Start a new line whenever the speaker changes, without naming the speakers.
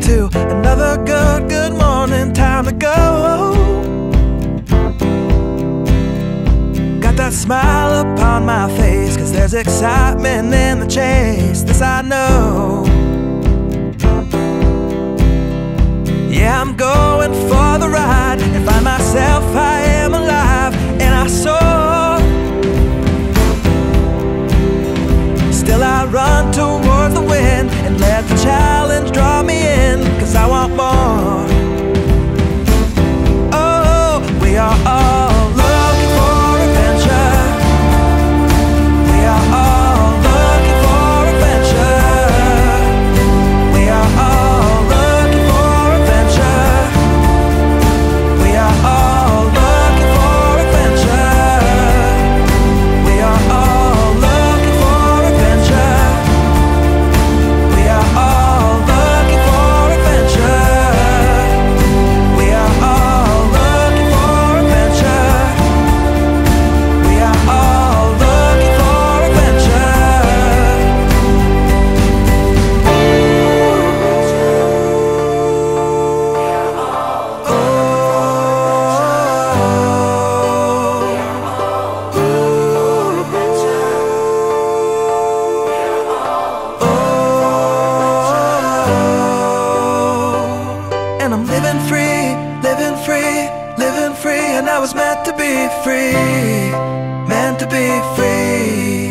to another good morning. Time to go. Got that smile upon my face, 'cause there's excitement in the chase. This I know. Yeah, I'm going for the ride and find myself, I am alive, and I soar. Still I run toward the wind and let the challenge draw me in, 'cause I want more. Oh, we are all looking for adventure. We are all looking for adventure. We are all looking for adventure. We are all looking for adventure. We are all looking for adventure. We are all looking for adventure. We are all looking for adventure. We are all looking for adventure. And I'm living free, living free, living free, and I was meant to be free, meant to be free.